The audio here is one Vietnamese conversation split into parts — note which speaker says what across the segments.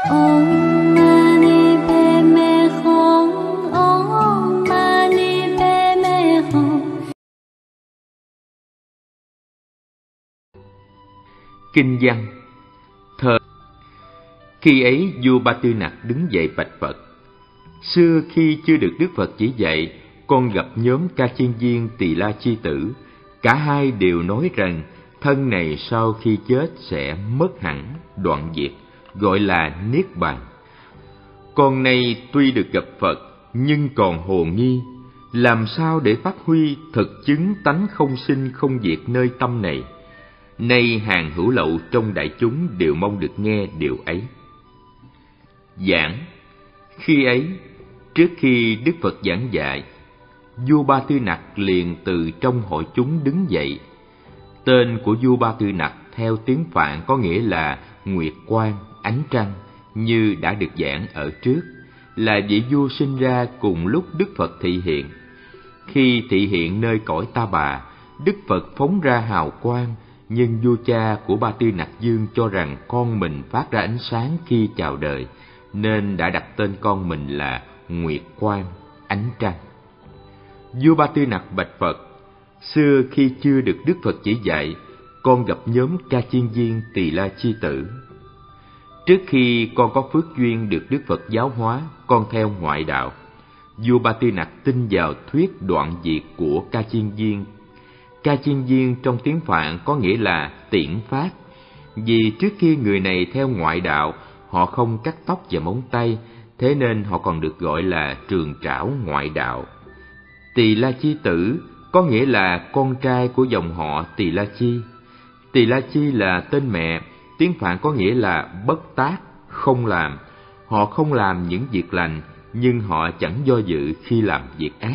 Speaker 1: Om Mani Padme Hum. Om Mani Padme Hum.
Speaker 2: Kinh văn. Thời khi ấy vua Ba Tư Nặc đứng dậy bạch Phật: Xưa khi chưa được Đức Phật chỉ dạy, con gặp nhóm Ca Chiên Viên Tỳ La Chi Tử. Cả hai đều nói rằng thân này sau khi chết sẽ mất hẳn, đoạn diệt, gọi là Niết Bàn. Con nay tuy được gặp Phật nhưng còn hồ nghi, làm sao để phát huy thực chứng tánh không sinh không diệt nơi tâm này? Nay hàng hữu lậu trong đại chúng đều mong được nghe điều ấy. Giảng. Khi ấy, trước khi Đức Phật giảng dạy, vua Ba Tư Nặc liền từ trong hội chúng đứng dậy. Tên của vua Ba Tư Nặc theo tiếng Phạn có nghĩa là Nguyệt Quang, ánh trăng, như đã được giảng ở trước, là vị vua sinh ra cùng lúc Đức Phật thị hiện. Khi thị hiện nơi cõi Ta Bà, Đức Phật phóng ra hào quang, nhưng vua cha của Ba Tư Nặc Dương cho rằng con mình phát ra ánh sáng khi chào đời, nên đã đặt tên con mình là Nguyệt Quang, ánh trăng. Vua Ba Tư Nặc bạch Phật: Xưa khi chưa được Đức Phật chỉ dạy, con gặp nhóm Ca Chiên Viên Tỳ La Chi Tử. Trước khi con có phước duyên được Đức Phật giáo hóa, con theo ngoại đạo. Vua Ba Tư Nặc tin vào thuyết đoạn diệt của Ca Chiên Viên. Ca Chiên Viên trong tiếng Phạn có nghĩa là tiễn phát, vì trước kia người này theo ngoại đạo, họ không cắt tóc và móng tay, thế nên họ còn được gọi là trường trảo ngoại đạo. Tỳ La Chi Tử có nghĩa là con trai của dòng họ Tỳ La Chi. Tỳ La Chi là tên mẹ, tiếng Phạn có nghĩa là bất tác, không làm. Họ không làm những việc lành, nhưng họ chẳng do dự khi làm việc ác.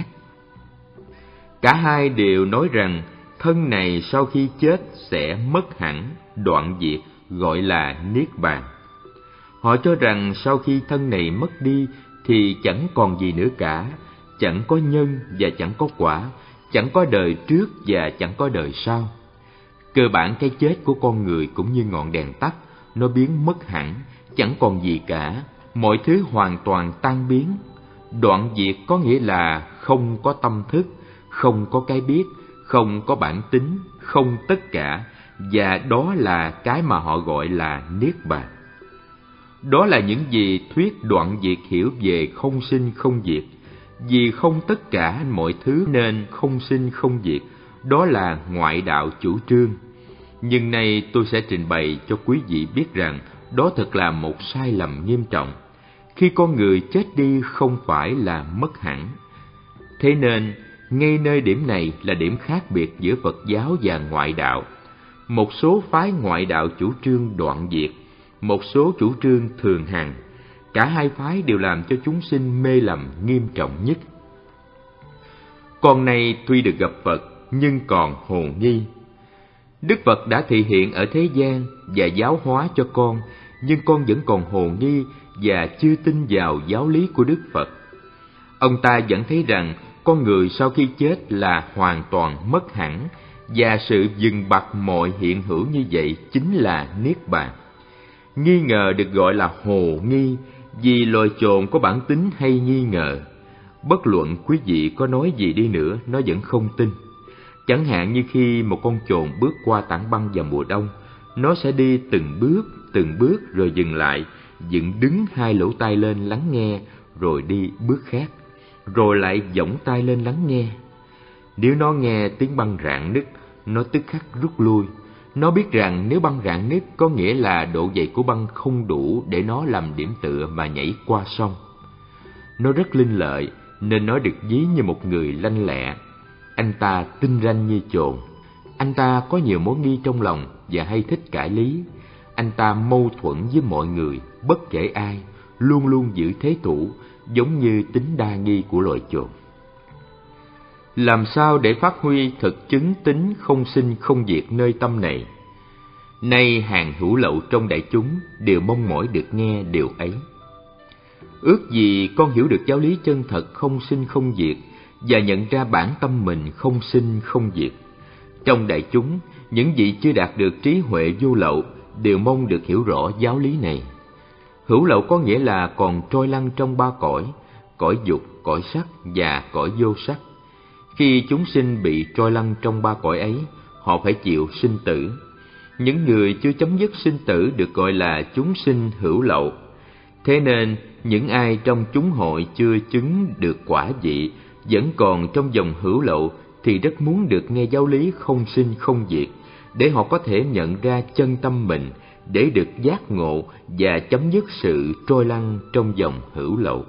Speaker 2: Cả hai đều nói rằng thân này sau khi chết sẽ mất hẳn, đoạn diệt, gọi là Niết Bàn. Họ cho rằng sau khi thân này mất đi thì chẳng còn gì nữa cả, chẳng có nhân và chẳng có quả, chẳng có đời trước và chẳng có đời sau. Cơ bản cái chết của con người cũng như ngọn đèn tắt, nó biến mất hẳn, chẳng còn gì cả, mọi thứ hoàn toàn tan biến. Đoạn diệt có nghĩa là không có tâm thức, không có cái biết, không có bản tính, không tất cả, và đó là cái mà họ gọi là Niết Bàn. Đó là những gì thuyết đoạn diệt hiểu về không sinh không diệt. Vì không tất cả mọi thứ nên không sinh không diệt, đó là ngoại đạo chủ trương. Nhưng nay tôi sẽ trình bày cho quý vị biết rằng đó thật là một sai lầm nghiêm trọng. Khi con người chết đi không phải là mất hẳn. Thế nên, ngay nơi điểm này là điểm khác biệt giữa Phật giáo và ngoại đạo. Một số phái ngoại đạo chủ trương đoạn diệt, một số chủ trương thường hằng. Cả hai phái đều làm cho chúng sinh mê lầm nghiêm trọng nhất. Con này tuy được gặp Phật nhưng còn hồ nghi. Đức Phật đã thị hiện ở thế gian và giáo hóa cho con, nhưng con vẫn còn hồ nghi và chưa tin vào giáo lý của Đức Phật. Ông ta vẫn thấy rằng con người sau khi chết là hoàn toàn mất hẳn, và sự dừng bặt mọi hiện hữu như vậy chính là Niết Bàn. Nghi ngờ được gọi là hồ nghi, vì loài chồn có bản tính hay nghi ngờ. Bất luận quý vị có nói gì đi nữa, nó vẫn không tin. Chẳng hạn như khi một con chồn bước qua tảng băng vào mùa đông, nó sẽ đi từng bước rồi dừng lại, dựng đứng hai lỗ tai lên lắng nghe, rồi đi bước khác, rồi lại giỏng tai lên lắng nghe. Nếu nó nghe tiếng băng rạn nứt, nó tức khắc rút lui. Nó biết rằng nếu băng rạn nứt có nghĩa là độ dày của băng không đủ để nó làm điểm tựa mà nhảy qua sông. Nó rất linh lợi nên nó được ví như một người lanh lẹ. Anh ta tinh ranh như chồn. Anh ta có nhiều mối nghi trong lòng và hay thích cãi lý. Anh ta mâu thuẫn với mọi người, bất kể ai, luôn luôn giữ thế thủ, giống như tính đa nghi của loài chồn. Làm sao để phát huy thực chứng tính không sinh không diệt nơi tâm này? Nay hàng hữu lậu trong đại chúng đều mong mỏi được nghe điều ấy. Ước gì con hiểu được giáo lý chân thật không sinh không diệt và nhận ra bản tâm mình không sinh không diệt. Trong đại chúng, những vị chưa đạt được trí huệ vô lậu đều mong được hiểu rõ giáo lý này. Hữu lậu có nghĩa là còn trôi lăn trong ba cõi: cõi dục, cõi sắc và cõi vô sắc. Khi chúng sinh bị trôi lăn trong ba cõi ấy, họ phải chịu sinh tử. Những người chưa chấm dứt sinh tử được gọi là chúng sinh hữu lậu. Thế nên, những ai trong chúng hội chưa chứng được quả vị, vẫn còn trong dòng hữu lậu, thì rất muốn được nghe giáo lý không sinh không diệt, để họ có thể nhận ra chân tâm mình, để được giác ngộ và chấm dứt sự trôi lăn trong dòng hữu lậu.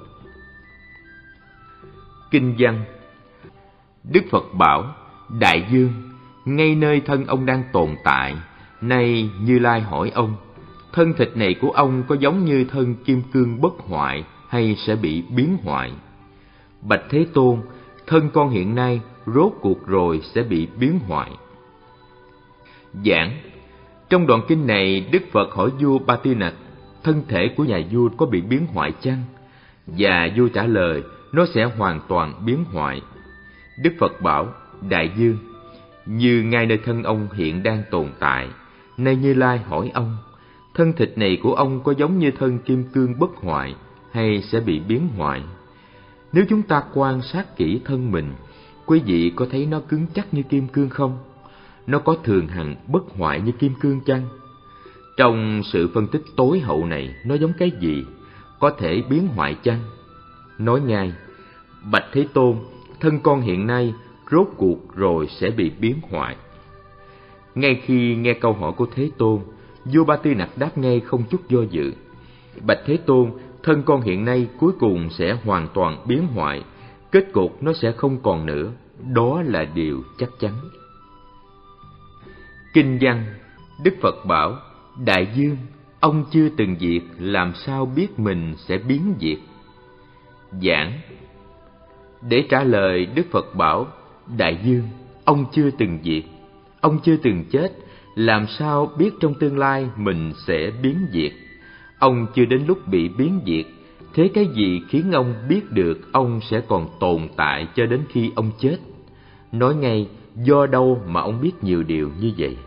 Speaker 2: Kinh văn. Đức Phật bảo: Đại Dương, ngay nơi thân ông đang tồn tại, nay Như Lai hỏi ông: thân thịt này của ông có giống như thân kim cương bất hoại hay sẽ bị biến hoại? Bạch Thế Tôn, thân con hiện nay rốt cuộc rồi sẽ bị biến hoại. Giảng. Trong đoạn kinh này, Đức Phật hỏi vua Ba Tư Nặc: thân thể của nhà vua có bị biến hoại chăng? Và vua trả lời: nó sẽ hoàn toàn biến hoại. Đức Phật bảo: Đại Dương, như ngay nơi thân ông hiện đang tồn tại, nay Như Lai hỏi ông: thân thịt này của ông có giống như thân kim cương bất hoại hay sẽ bị biến hoại? Nếu chúng ta quan sát kỹ thân mình, quý vị có thấy nó cứng chắc như kim cương không? Nó có thường hằng bất hoại như kim cương chăng? Trong sự phân tích tối hậu này, nó giống cái gì? Có thể biến hoại chăng? Nói ngay: Bạch Thế Tôn, thân con hiện nay rốt cuộc rồi sẽ bị biến hoại. Ngay khi nghe câu hỏi của Thế Tôn, vua Ba Tư Nặc đáp ngay không chút do dự: Bạch Thế Tôn, thân con hiện nay cuối cùng sẽ hoàn toàn biến hoại, kết cục nó sẽ không còn nữa, đó là điều chắc chắn. Kinh văn. Đức Phật bảo: Đại Dương, ông chưa từng diệt, làm sao biết mình sẽ biến diệt? Giảng. Để trả lời, Đức Phật bảo: Đại Dương, ông chưa từng diệt, ông chưa từng chết, làm sao biết trong tương lai mình sẽ biến diệt? Ông chưa đến lúc bị biến diệt, thế cái gì khiến ông biết được ông sẽ còn tồn tại cho đến khi ông chết? Nói ngay, do đâu mà ông biết nhiều điều như vậy?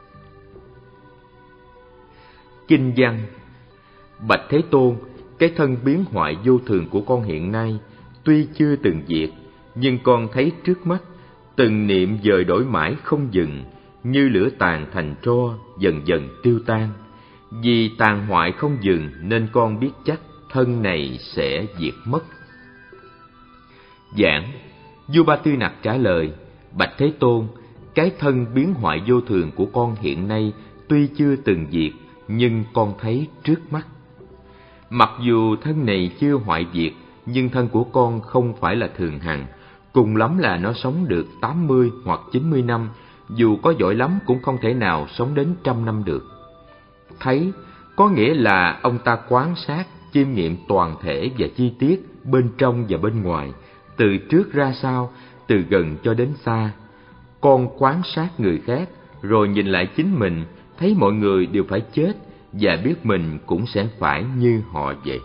Speaker 2: Kinh văn. Bạch Thế Tôn, cái thân biến hoại vô thường của con hiện nay tuy chưa từng diệt, nhưng con thấy trước mắt, từng niệm dời đổi mãi không dừng, như lửa tàn thành tro, dần dần tiêu tan. Vì tàn hoại không dừng nên con biết chắc thân này sẽ diệt mất. Giảng. Vua Ba Tư Nặc trả lời: Bạch Thế Tôn, cái thân biến hoại vô thường của con hiện nay tuy chưa từng diệt, nhưng con thấy trước mắt. Mặc dù thân này chưa hoại diệt, nhưng thân của con không phải là thường hằng, cùng lắm là nó sống được 80 hoặc 90 năm, dù có giỏi lắm cũng không thể nào sống đến 100 năm được. Thấy có nghĩa là ông ta quan sát, chiêm nghiệm toàn thể và chi tiết bên trong và bên ngoài, từ trước ra sau, từ gần cho đến xa. Con quan sát người khác, rồi nhìn lại chính mình, thấy mọi người đều phải chết, và biết mình cũng sẽ phải như họ vậy.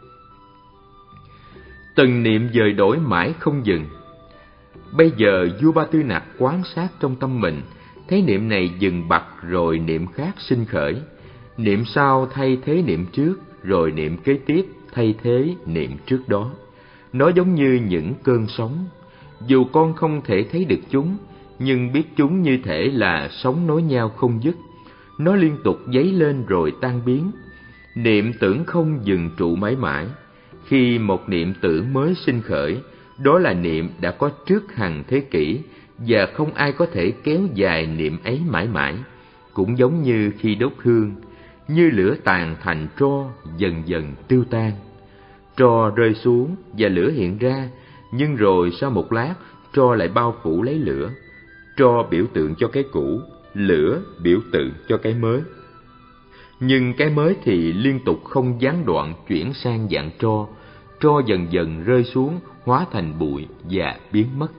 Speaker 2: Từng niệm dời đổi mãi không dừng. Bây giờ vua Ba Tư Nặc quan sát trong tâm mình, thấy niệm này dừng bặt rồi niệm khác sinh khởi, niệm sau thay thế niệm trước, rồi niệm kế tiếp thay thế niệm trước đó. Nó giống như những cơn sóng, dù con không thể thấy được chúng, nhưng biết chúng như thể là sóng nối nhau không dứt. Nó liên tục dấy lên rồi tan biến. Niệm tưởng không dừng trụ mãi mãi. Khi một niệm tưởng mới sinh khởi, đó là niệm đã có trước hàng thế kỷ, và không ai có thể kéo dài niệm ấy mãi mãi. Cũng giống như khi đốt hương, như lửa tàn thành tro, dần dần tiêu tan. Tro rơi xuống và lửa hiện ra, nhưng rồi sau một lát, tro lại bao phủ lấy lửa. Tro biểu tượng cho cái cũ, lửa biểu tượng cho cái mới. Nhưng cái mới thì liên tục không gián đoạn chuyển sang dạng tro. Tro dần dần rơi xuống, hóa thành bụi và biến mất.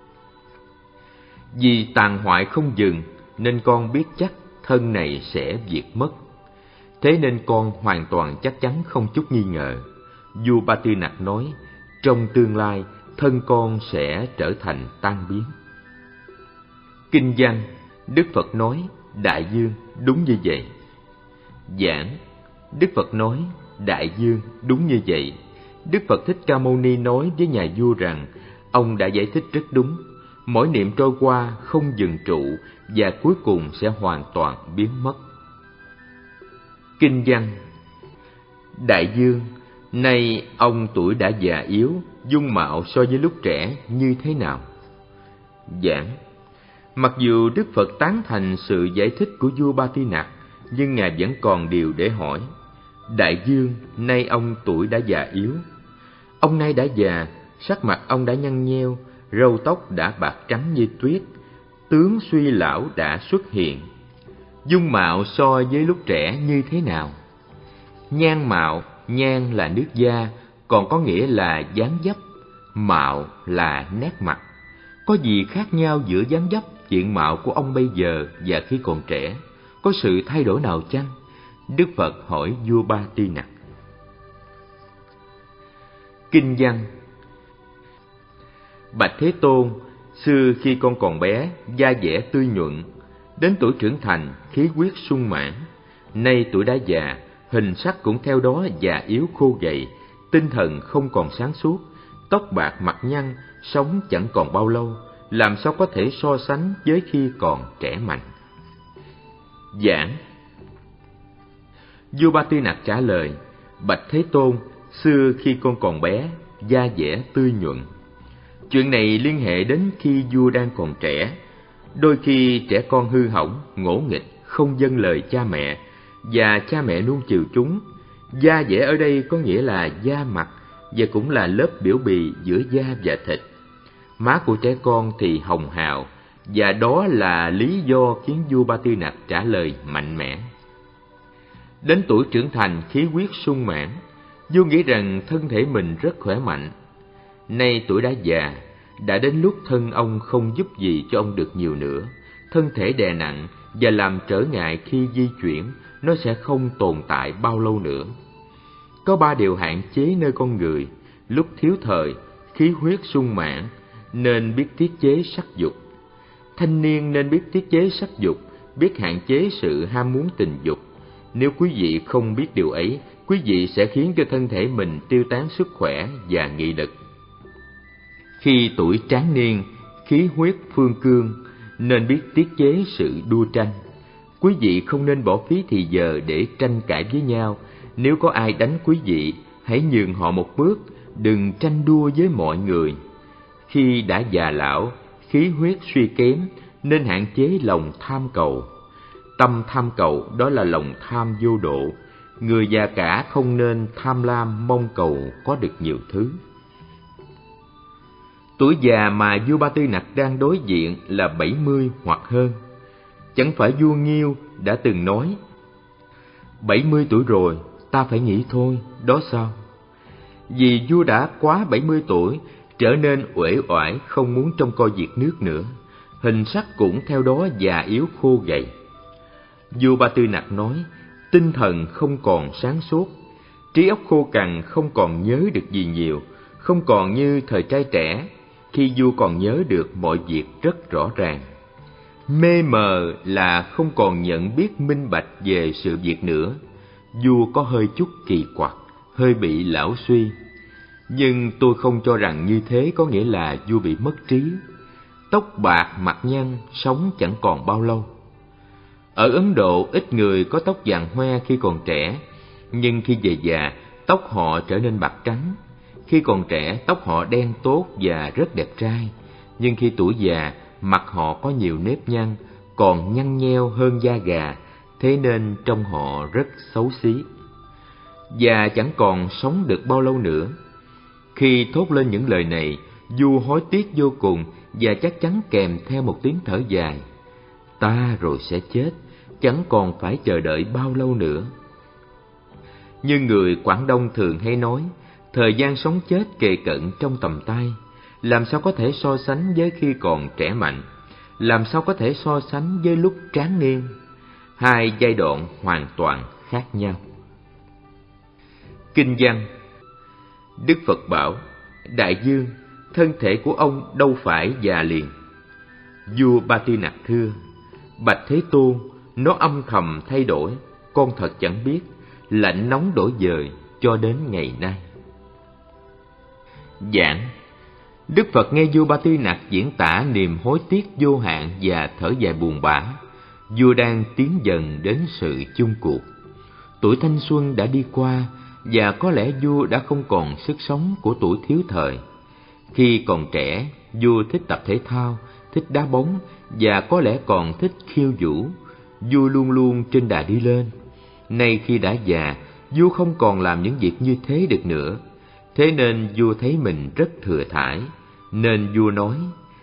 Speaker 2: Vì tàn hoại không dừng, nên con biết chắc thân này sẽ diệt mất. Thế nên con hoàn toàn chắc chắn không chút nghi ngờ. Vua Ba Tư Nặc nói, trong tương lai, thân con sẽ trở thành tan biến. Kinh văn, Đức Phật nói, Đại Dương, đúng như vậy. Giảng, Đức Phật nói, Đại dương, đúng như vậy. Đức Phật Thích Ca Mâu Ni nói với nhà vua rằng ông đã giải thích rất đúng. Mỗi niệm trôi qua không dừng trụ và cuối cùng sẽ hoàn toàn biến mất. Kinh văn: Đại dương, nay ông tuổi đã già yếu, dung mạo so với lúc trẻ như thế nào? Giảng: Mặc dù Đức Phật tán thành sự giải thích của vua Ba Tư Nặc, nhưng Ngài vẫn còn điều để hỏi. Đại dương, nay ông tuổi đã già yếu. Ông nay đã già, sắc mặt ông đã nhăn nheo, râu tóc đã bạc trắng như tuyết, tướng suy lão đã xuất hiện. Dung mạo so với lúc trẻ như thế nào? Nhan mạo, nhan là nước da, còn có nghĩa là dáng dấp, mạo là nét mặt. Có gì khác nhau giữa dáng dấp, diện mạo của ông bây giờ và khi còn trẻ? Có sự thay đổi nào chăng? Đức Phật hỏi vua Ba Tư Nặc. Kinh văn: Bạch Thế Tôn, xưa khi con còn bé, da dẻ tươi nhuận, đến tuổi trưởng thành, khí huyết sung mãn. Nay tuổi đã già, hình sắc cũng theo đó già yếu khô gầy, tinh thần không còn sáng suốt, tóc bạc mặt nhăn, sống chẳng còn bao lâu, làm sao có thể so sánh với khi còn trẻ mạnh? Giảng: Vua Ba Tư Nặc trả lời: Bạch Thế Tôn, xưa khi con còn bé, da dẻ tươi nhuận. Chuyện này liên hệ đến khi vua đang còn trẻ. Đôi khi trẻ con hư hỏng, ngỗ nghịch, không vâng lời cha mẹ, và cha mẹ nuông chiều chúng. Da dẻ ở đây có nghĩa là da mặt, và cũng là lớp biểu bì giữa da và thịt. Má của trẻ con thì hồng hào, và đó là lý do khiến vua Ba Tư Nặc trả lời mạnh mẽ. Đến tuổi trưởng thành, khí huyết sung mãn, vua nghĩ rằng thân thể mình rất khỏe mạnh. Nay tuổi đã già, đã đến lúc thân ông không giúp gì cho ông được nhiều nữa. Thân thể đè nặng và làm trở ngại khi di chuyển, nó sẽ không tồn tại bao lâu nữa. Có 3 điều hạn chế nơi con người: lúc thiếu thời, khí huyết sung mãn, nên biết tiết chế sắc dục. Thanh niên nên biết tiết chế sắc dục, biết hạn chế sự ham muốn tình dục. Nếu quý vị không biết điều ấy, quý vị sẽ khiến cho thân thể mình tiêu tán sức khỏe và nghị lực. Khi tuổi tráng niên, khí huyết phương cương, nên biết tiết chế sự đua tranh. Quý vị không nên bỏ phí thì giờ để tranh cãi với nhau. Nếu có ai đánh quý vị, hãy nhường họ một bước, đừng tranh đua với mọi người. Khi đã già lão, khí huyết suy kém, nên hạn chế lòng tham cầu. Tâm tham cầu đó là lòng tham vô độ. Người già cả không nên tham lam mong cầu có được nhiều thứ. Tuổi già mà vua Ba Tư Nặc đang đối diện là 70 hoặc hơn. Chẳng phải vua Nghiêu đã từng nói: 70 tuổi rồi, ta phải nghỉ thôi, đó sao? Vì vua đã quá 70 tuổi, trở nên uể oải, không muốn trông coi việc nước nữa. Hình sắc cũng theo đó già yếu khô gầy. Vua Ba Tư Nặc nói: tinh thần không còn sáng suốt, trí óc khô cằn, không còn nhớ được gì nhiều, không còn như thời trai trẻ, khi vua còn nhớ được mọi việc rất rõ ràng. Mê mờ là không còn nhận biết minh bạch về sự việc nữa. Vua có hơi chút kỳ quặc, hơi bị lão suy. Nhưng tôi không cho rằng như thế có nghĩa là vua bị mất trí. Tóc bạc mặt nhăn, sống chẳng còn bao lâu. Ở Ấn Độ, ít người có tóc vàng hoe khi còn trẻ, nhưng khi về già, tóc họ trở nên bạc trắng. Khi còn trẻ, tóc họ đen tốt và rất đẹp trai, nhưng khi tuổi già, mặt họ có nhiều nếp nhăn, còn nhăn nheo hơn da gà, thế nên trông họ rất xấu xí. Và chẳng còn sống được bao lâu nữa. Khi thốt lên những lời này, vua hối tiếc vô cùng và chắc chắn kèm theo một tiếng thở dài. Ta rồi sẽ chết, chẳng còn phải chờ đợi bao lâu nữa. Như người Quảng Đông thường hay nói, thời gian sống chết kề cận trong tầm tay. Làm sao có thể so sánh với khi còn trẻ mạnh? Làm sao có thể so sánh với lúc tráng niên? Hai giai đoạn hoàn toàn khác nhau. Kinh văn: Đức Phật bảo: Đại dương, thân thể của ông đâu phải già liền. Vua Ba Tư Nặc thưa: Bạch Thế Tôn, nó âm thầm thay đổi, con thật chẳng biết. Lạnh nóng đổi dời, cho đến ngày nay. Giảng. Đức Phật nghe vua Ba Tư Nặc diễn tả niềm hối tiếc vô hạn và thở dài buồn bã. Vua đang tiến dần đến sự chung cuộc. Tuổi thanh xuân đã đi qua, và có lẽ vua đã không còn sức sống của tuổi thiếu thời. Khi còn trẻ, vua thích tập thể thao, thích đá bóng và có lẽ còn thích khiêu vũ. Vua luôn luôn trên đà đi lên. Nay khi đã già, vua không còn làm những việc như thế được nữa. Thế nên vua thấy mình rất thừa thãi. Nên vua nói: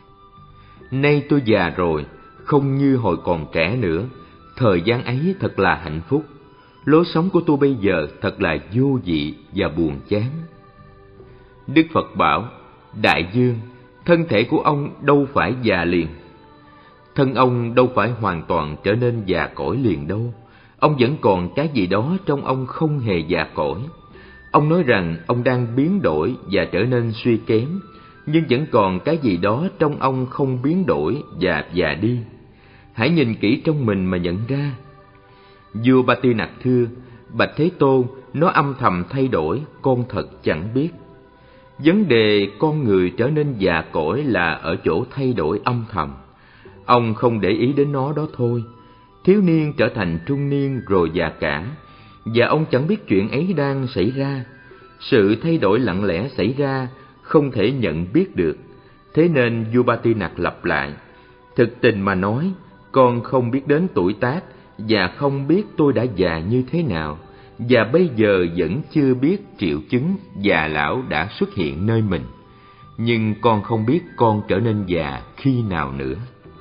Speaker 2: nay tôi già rồi, không như hồi còn trẻ nữa. Thời gian ấy thật là hạnh phúc. Lối sống của tôi bây giờ thật là vô vị và buồn chán. Đức Phật bảo: Đại Dương, thân thể của ông đâu phải già liền. Thân ông đâu phải hoàn toàn trở nên già cỗi liền đâu. Ông vẫn còn cái gì đó trong ông không hề già cỗi. Ông nói rằng ông đang biến đổi và trở nên suy kém, nhưng vẫn còn cái gì đó trong ông không biến đổi và già đi. Hãy nhìn kỹ trong mình mà nhận ra. Vua Ba Tư Nặc thưa: Bạch Thế Tôn, nó âm thầm thay đổi, con thật chẳng biết. Vấn đề con người trở nên già cỗi là ở chỗ thay đổi âm thầm. Ông không để ý đến nó đó thôi. Thiếu niên trở thành trung niên rồi già cả, và ông chẳng biết chuyện ấy đang xảy ra. Sự thay đổi lặng lẽ xảy ra, không thể nhận biết được. Thế nên vua Ba Tư Nặc lặp lại: thực tình mà nói, con không biết đến tuổi tác, và không biết tôi đã già như thế nào, và bây giờ vẫn chưa biết triệu chứng già lão đã xuất hiện nơi mình. Nhưng con không biết con trở nên già khi nào nữa.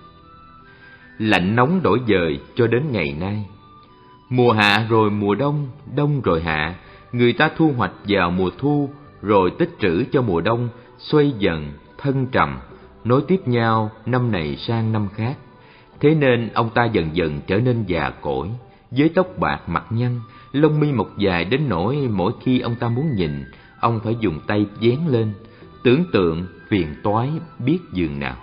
Speaker 2: Lạnh nóng đổi dời cho đến ngày nay. Mùa hạ rồi mùa đông, đông rồi hạ. Người ta thu hoạch vào mùa thu, rồi tích trữ cho mùa đông, xoay dần, thân trầm, nối tiếp nhau năm này sang năm khác. Thế nên ông ta dần dần trở nên già cỗi, với tóc bạc mặt nhăn, lông mi mọc dài đến nỗi mỗi khi ông ta muốn nhìn, ông phải dùng tay vén lên, tưởng tượng phiền toái biết dường nào.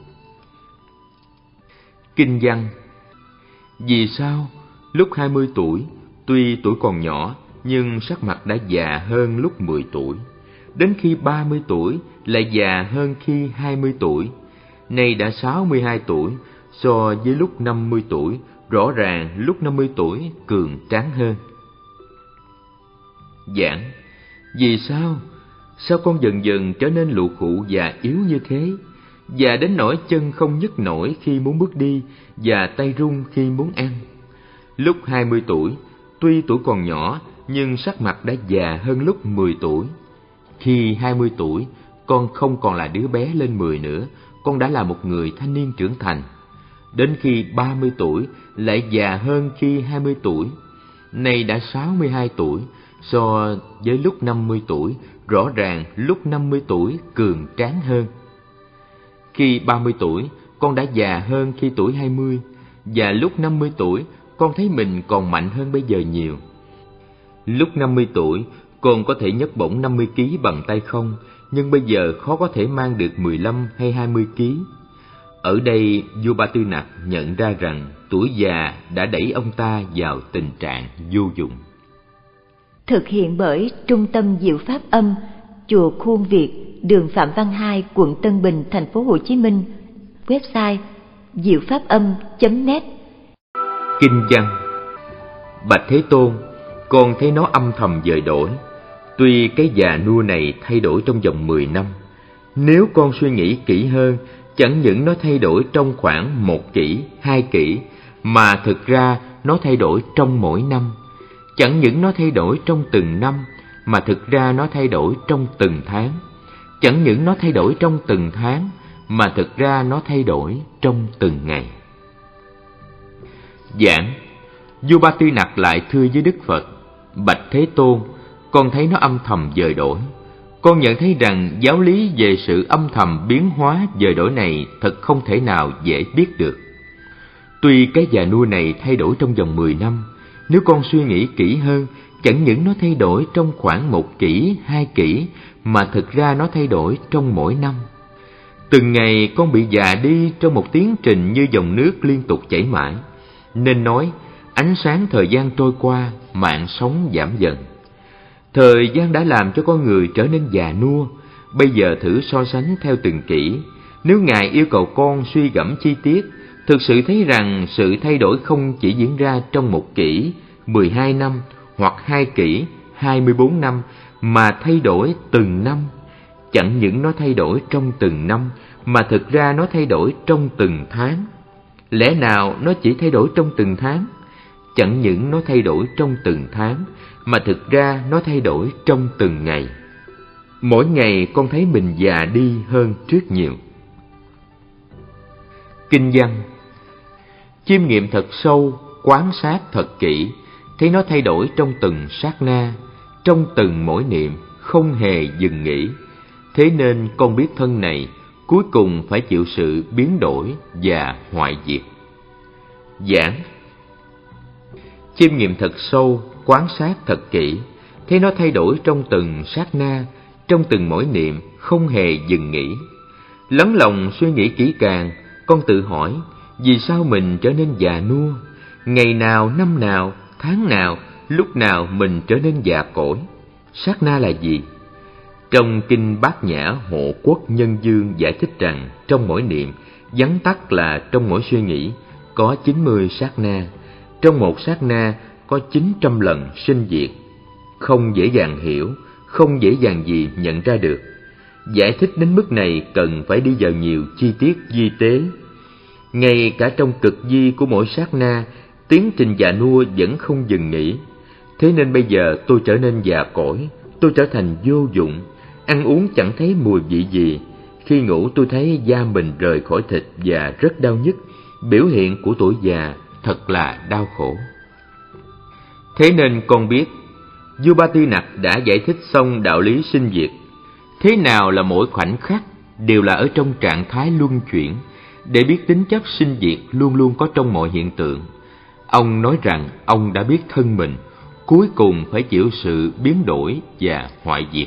Speaker 2: Kinh văn. Vì sao lúc 20 tuổi, tuy tuổi còn nhỏ, nhưng sắc mặt đã già hơn lúc 10 tuổi, đến khi 30 tuổi lại già hơn khi 20 tuổi, nay đã 62 tuổi, so với lúc 50 tuổi, rõ ràng lúc 50 tuổi cường tráng hơn. Giảng. Vì sao? Sao con dần dần trở nên lụ khụ và yếu như thế? Và đến nỗi chân không nhấc nổi khi muốn bước đi, và tay run khi muốn ăn. Lúc 20 tuổi, tuy tuổi còn nhỏ, nhưng sắc mặt đã già hơn lúc 10 tuổi. Khi 20 tuổi, con không còn là đứa bé lên 10 nữa, con đã là một người thanh niên trưởng thành. Đến khi 30 tuổi, lại già hơn khi 20 tuổi. Nay đã 62 tuổi, so với lúc 50 tuổi, rõ ràng lúc 50 tuổi cường tráng hơn. Khi 30 tuổi, con đã già hơn khi tuổi 20, và lúc 50 tuổi, con thấy mình còn mạnh hơn bây giờ nhiều. Lúc 50 tuổi, con có thể nhấc bổng 50 kg bằng tay không, nhưng bây giờ khó có thể mang được 15 hay 20 kg. Ở đây, vua Ba Tư Nặc nhận ra rằng tuổi già đã đẩy ông ta vào tình trạng vô dụng.
Speaker 3: Thực hiện bởi Trung tâm Diệu Pháp Âm, Chùa Khuôn Việt, đường Phạm Văn Hai, quận Tân Bình, thành phố Hồ Chí Minh. Website diệu-pháp-âm.net.
Speaker 2: Kinh văn. Bạch Thế Tôn, con thấy nó âm thầm dời đổi. Tuy cái già nua này thay đổi trong vòng 10 năm, nếu con suy nghĩ kỹ hơn, chẳng những nó thay đổi trong khoảng 1 kỷ, 2 kỷ, mà thực ra nó thay đổi trong mỗi năm. Chẳng những nó thay đổi trong từng năm, mà thực ra nó thay đổi trong từng tháng. Chẳng những nó thay đổi trong từng tháng, mà thực ra nó thay đổi trong từng ngày. Giảng. Vua Ba Tư Nặc lại thưa với Đức Phật: Bạch Thế Tôn, con thấy nó âm thầm dời đổi. Con nhận thấy rằng giáo lý về sự âm thầm biến hóa dời đổi này thật không thể nào dễ biết được. Tuy cái già nua này thay đổi trong vòng 10 năm, nếu con suy nghĩ kỹ hơn, chẳng những nó thay đổi trong khoảng 1 kỷ, 2 kỷ, mà thực ra nó thay đổi trong mỗi năm. Từng ngày con bị già đi trong một tiến trình như dòng nước liên tục chảy mãi. Nên nói, ánh sáng thời gian trôi qua, mạng sống giảm dần. Thời gian đã làm cho con người trở nên già nua. Bây giờ thử so sánh theo từng kỷ. Nếu Ngài yêu cầu con suy gẫm chi tiết, thực sự thấy rằng sự thay đổi không chỉ diễn ra trong 1 kỷ, 12 năm, hoặc 2 kỷ, 24 năm, mà thay đổi từng năm. Chẳng những nó thay đổi trong từng năm, mà thực ra nó thay đổi trong từng tháng. Lẽ nào nó chỉ thay đổi trong từng tháng? Chẳng những nó thay đổi trong từng tháng, mà thực ra nó thay đổi trong từng ngày. Mỗi ngày con thấy mình già đi hơn trước nhiều. Kinh văn: chiêm nghiệm thật sâu, quán sát thật kỹ, thấy nó thay đổi trong từng sát na, trong từng mỗi niệm, không hề dừng nghỉ. Thế nên con biết thân này cuối cùng phải chịu sự biến đổi và hoại diệt. Giảng: chiêm nghiệm thật sâu, quán sát thật kỹ, thấy nó thay đổi trong từng sát na, trong từng mỗi niệm, không hề dừng nghỉ. Lắng lòng suy nghĩ kỹ càng, con tự hỏi, vì sao mình trở nên già nua? Ngày nào, năm nào, tháng nào, lúc nào mình trở nên già cỗi? Sát na là gì? Trong Kinh Bát Nhã Hộ Quốc Nhân Dương giải thích rằng trong mỗi niệm, vắn tắt là trong mỗi suy nghĩ, có 90 sát na. Trong một sát na có 900 lần sinh diệt. Không dễ dàng hiểu, không dễ dàng gì nhận ra được. Giải thích đến mức này cần phải đi vào nhiều chi tiết vi tế. Ngay cả trong cực vi của mỗi sát na, tiến trình già nua vẫn không dừng nghỉ. Thế nên bây giờ tôi trở nên già cỗi, tôi trở thành vô dụng, ăn uống chẳng thấy mùi vị gì. Khi ngủ tôi thấy da mình rời khỏi thịt và rất đau nhức, biểu hiện của tuổi già thật là đau khổ. Thế nên con biết, vua Ba Tư Nặc đã giải thích xong đạo lý sinh diệt. Thế nào là mỗi khoảnh khắc đều là ở trong trạng thái luân chuyển, để biết tính chất sinh diệt luôn luôn có trong mọi hiện tượng. Ông nói rằng ông đã biết thân mình cuối cùng phải chịu sự biến đổi và hoại diệt.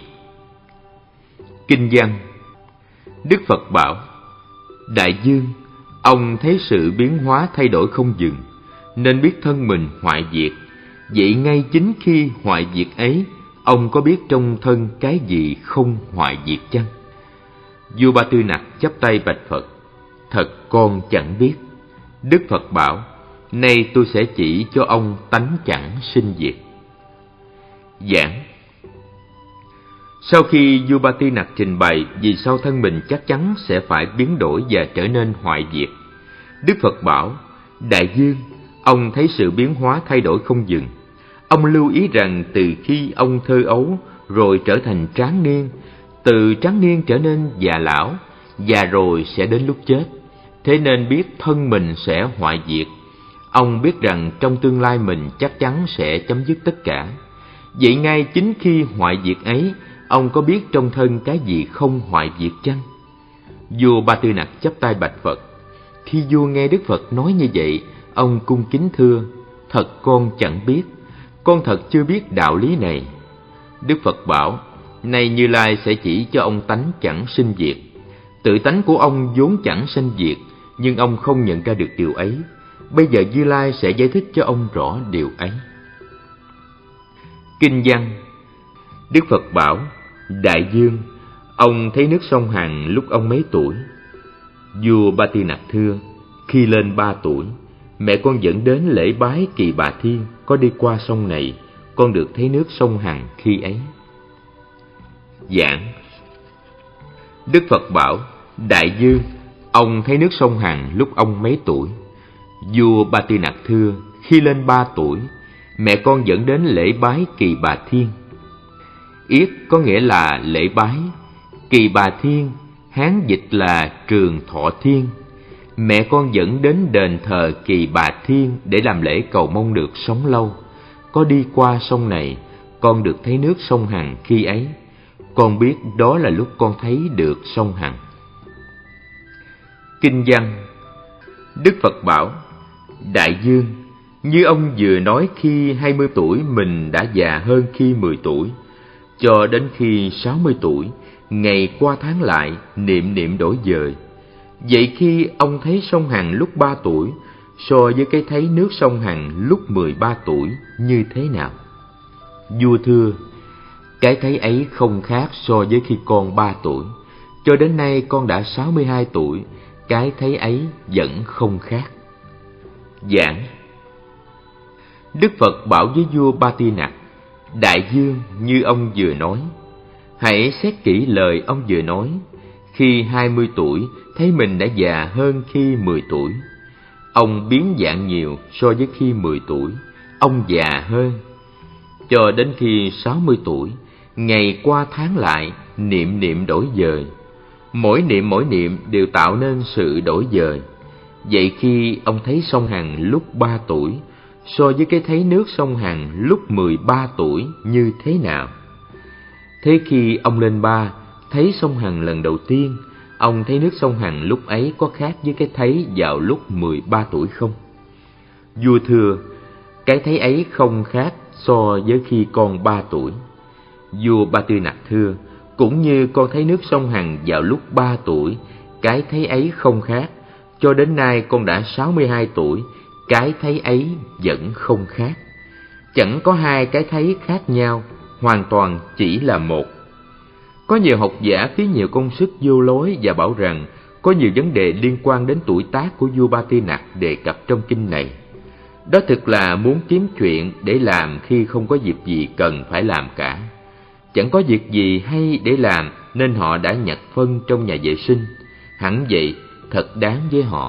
Speaker 2: Kinh văn: Đức Phật bảo: Đại dương, ông thấy sự biến hóa thay đổi không dừng, nên biết thân mình hoại diệt. Vậy ngay chính khi hoại diệt ấy, ông có biết trong thân cái gì không hoại diệt chăng? Vua Ba Tư Nặc chắp tay bạch Phật: Thật con chẳng biết. Đức Phật bảo: Nay tôi sẽ chỉ cho ông tánh chẳng sinh diệt. Giảng: Sau khi vua Ba Tư Nặc trình bày vì sao thân mình chắc chắn sẽ phải biến đổi và trở nên hoại diệt, Đức Phật bảo: Đại dương, ông thấy sự biến hóa thay đổi không dừng. Ông lưu ý rằng từ khi ông thơ ấu rồi trở thành tráng niên, từ tráng niên trở nên già lão, già rồi sẽ đến lúc chết. Thế nên biết thân mình sẽ hoại diệt. Ông biết rằng trong tương lai mình chắc chắn sẽ chấm dứt tất cả. Vậy ngay chính khi hoại diệt ấy, ông có biết trong thân cái gì không hoại diệt chăng? Vua Ba Tư Nặc chắp tay bạch Phật. Khi vua nghe Đức Phật nói như vậy, ông cung kính thưa: Thật con chẳng biết, con thật chưa biết đạo lý này. Đức Phật bảo: Này Như Lai sẽ chỉ cho ông tánh chẳng sinh diệt. Tự tánh của ông vốn chẳng sinh diệt, nhưng ông không nhận ra được điều ấy. Bây giờ Như Lai sẽ giải thích cho ông rõ điều ấy. Kinh văn: Đức Phật bảo: Đại dương, ông thấy nước sông Hằng lúc ông mấy tuổi? Vua Ba Tư Nặc thưa: Khi lên 3 tuổi, mẹ con dẫn đến lễ bái Kỳ Bà Thiên, có đi qua sông này, con được thấy nước sông Hằng khi ấy. Giảng: Đức Phật bảo: Đại dương, ông thấy nước sông Hằng lúc ông mấy tuổi? Vua Ba Tư Nặc thưa: Khi lên 3 tuổi, mẹ con dẫn đến lễ bái Kỳ Bà Thiên. Yết có nghĩa là lễ bái, Kỳ Bà Thiên Hán dịch là Trường Thọ Thiên. Mẹ con dẫn đến đền thờ Kỳ Bà Thiên để làm lễ cầu mong được sống lâu. Có đi qua sông này, con được thấy nước sông Hằng khi ấy. Con biết đó là lúc con thấy được sông Hằng. Kinh văn: Đức Phật bảo: Đại dương, như ông vừa nói, khi 20 tuổi mình đã già hơn khi 10 tuổi, cho đến khi 60 tuổi, ngày qua tháng lại, niệm niệm đổi dời. Vậy khi ông thấy sông Hằng lúc 3 tuổi, so với cái thấy nước sông Hằng lúc 13 tuổi như thế nào? Vua thưa: Cái thấy ấy không khác so với khi con 3 tuổi. Cho đến nay con đã 62 tuổi, cái thấy ấy vẫn không khác. Giảng. Đức Phật bảo với vua Ba Tư Nặc: Đại dương, như ông vừa nói, hãy xét kỹ lời ông vừa nói. Khi 20 tuổi, thấy mình đã già hơn khi 10 tuổi. Ông biến dạng nhiều so với khi 10 tuổi, ông già hơn. Cho đến khi 60 tuổi, ngày qua tháng lại, niệm niệm đổi dời. Mỗi niệm đều tạo nên sự đổi dời. Vậy khi ông thấy sông Hằng lúc 3 tuổi, so với cái thấy nước sông Hằng lúc 13 tuổi như thế nào? Thế khi ông lên 3, thấy sông Hằng lần đầu tiên, ông thấy nước sông Hằng lúc ấy có khác với cái thấy vào lúc 13 tuổi không? Vua thưa: Cái thấy ấy không khác so với khi con 3 tuổi. Vua Ba Tư Nặc thưa: Cũng như con thấy nước sông Hằng vào lúc 3 tuổi, cái thấy ấy không khác. Cho đến nay con đã 62 tuổi, cái thấy ấy vẫn không khác. Chẳng có hai cái thấy khác nhau, hoàn toàn chỉ là một. Có nhiều học giả phí nhiều công sức vô lối và bảo rằng có nhiều vấn đề liên quan đến tuổi tác của vua Ba Tư Nặc đề cập trong kinh này. Đó thực là muốn kiếm chuyện để làm khi không có việc gì cần phải làm cả. Chẳng có việc gì hay để làm nên họ đã nhặt phân trong nhà vệ sinh. Hẳn vậy, thật đáng với họ.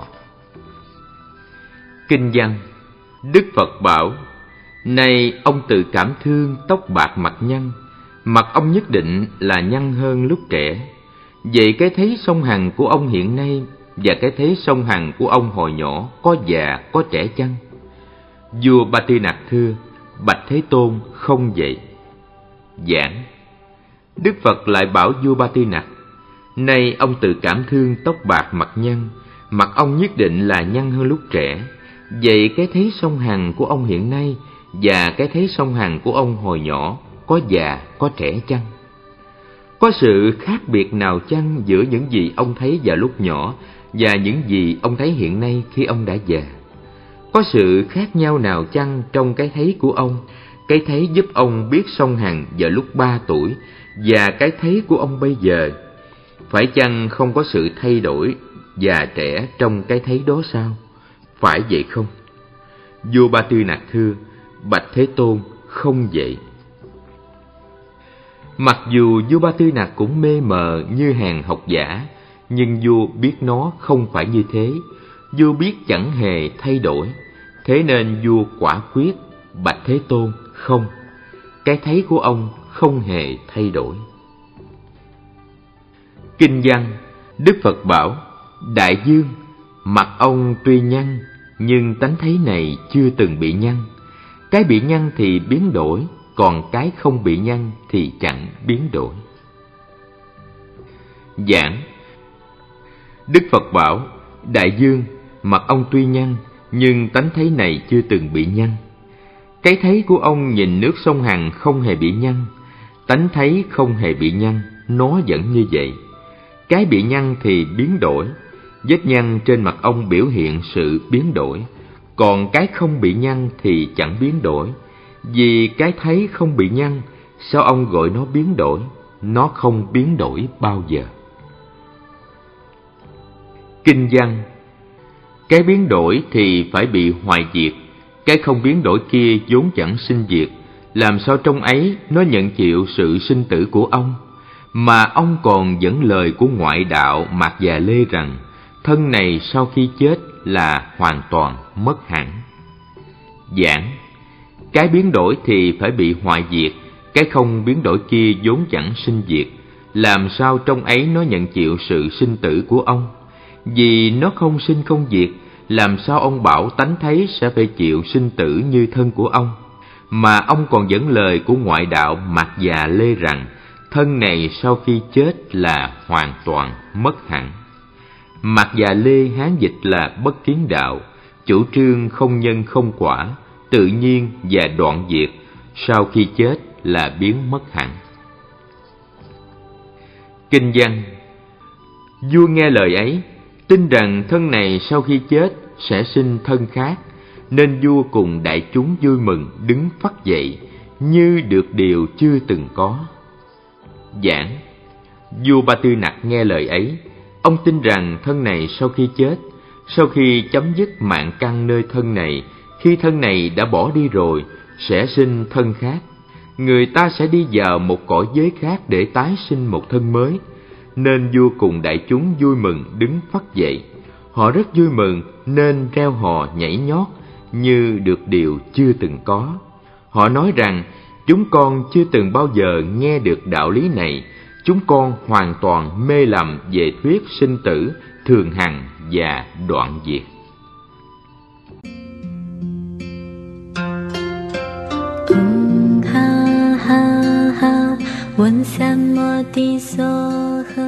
Speaker 2: Kinh văn. Đức Phật bảo: Này ông tự cảm thương tóc bạc mặt nhăn, mặt ông nhất định là nhăn hơn lúc trẻ. Vậy cái thấy sông Hằng của ông hiện nay và cái thấy sông Hằng của ông hồi nhỏ có già có trẻ chăng? Vua Ba Tư Nặc thưa: Bạch Thế Tôn, không vậy. Giảng. Đức Phật lại bảo vua Ba Tư Nặc: Này ông tự cảm thương tóc bạc mặt nhăn, mặt ông nhất định là nhăn hơn lúc trẻ. Vậy cái thấy sông Hằng của ông hiện nay và cái thấy sông Hằng của ông hồi nhỏ có già có trẻ chăng? Có sự khác biệt nào chăng giữa những gì ông thấy vào lúc nhỏ và những gì ông thấy hiện nay khi ông đã già? Có sự khác nhau nào chăng trong cái thấy của ông, cái thấy giúp ông biết sông Hằng vào lúc 3 tuổi và cái thấy của ông bây giờ? Phải chăng không có sự thay đổi già trẻ trong cái thấy đó sao? Phải vậy không? Vua Ba Tư Nặc thưa: Bạch Thế Tôn, không vậy. Mặc dù vua Ba Tư Nặc cũng mê mờ như hàng học giả, nhưng vua biết nó không phải như thế. Vua biết chẳng hề thay đổi. Thế nên vua quả quyết: Bạch Thế Tôn, không. Cái thấy của ông không hề thay đổi. Kinh văn. Đức Phật bảo: Đại dương, mặt ông tuy nhăn, nhưng tánh thấy này chưa từng bị nhăn. Cái bị nhăn thì biến đổi, còn cái không bị nhăn thì chẳng biến đổi. Giảng. Đức Phật bảo: Đại dương, mặt ông tuy nhăn, nhưng tánh thấy này chưa từng bị nhăn. Cái thấy của ông nhìn nước sông Hằng không hề bị nhăn, tánh thấy không hề bị nhăn, nó vẫn như vậy. Cái bị nhăn thì biến đổi, vết nhăn trên mặt ông biểu hiện sự biến đổi, còn cái không bị nhăn thì chẳng biến đổi. Vì cái thấy không bị nhăn, sao ông gọi nó biến đổi? Nó không biến đổi bao giờ. Kinh văn. Cái biến đổi thì phải bị hoại diệt, cái không biến đổi kia vốn chẳng sinh diệt, làm sao trong ấy nó nhận chịu sự sinh tử của ông? Mà ông còn dẫn lời của ngoại đạo Mạt Già Lê rằng thân này sau khi chết là hoàn toàn mất hẳn. Giảng. Cái biến đổi thì phải bị hoại diệt, cái không biến đổi kia vốn chẳng sinh diệt, làm sao trong ấy nó nhận chịu sự sinh tử của ông? Vì nó không sinh không diệt, làm sao ông bảo tánh thấy sẽ phải chịu sinh tử như thân của ông? Mà ông còn dẫn lời của ngoại đạo Mạt Già Lê rằng thân này sau khi chết là hoàn toàn mất hẳn. Mạt Già Lê Hán dịch là Bất Kiến Đạo, chủ trương không nhân không quả, tự nhiên và đoạn diệt, sau khi chết là biến mất hẳn. Kinh văn. Vua nghe lời ấy, tin rằng thân này sau khi chết sẽ sinh thân khác, nên vua cùng đại chúng vui mừng đứng phắt dậy, như được điều chưa từng có. giảng. Vua Ba Tư Nặc nghe lời ấy, ông tin rằng thân này sau khi chết, sau khi chấm dứt mạng căn nơi thân này, khi thân này đã bỏ đi rồi, sẽ sinh thân khác. Người ta sẽ đi vào một cõi giới khác để tái sinh một thân mới. Nên vua cùng đại chúng vui mừng đứng phắt dậy. Họ rất vui mừng nên reo hò nhảy nhót như được điều chưa từng có. Họ nói rằng chúng con chưa từng bao giờ nghe được đạo lý này. Chúng con hoàn toàn mê lầm về thuyết sinh tử, thường hằng và đoạn diệt.
Speaker 1: Ha ha ha, 问三摩地所呵。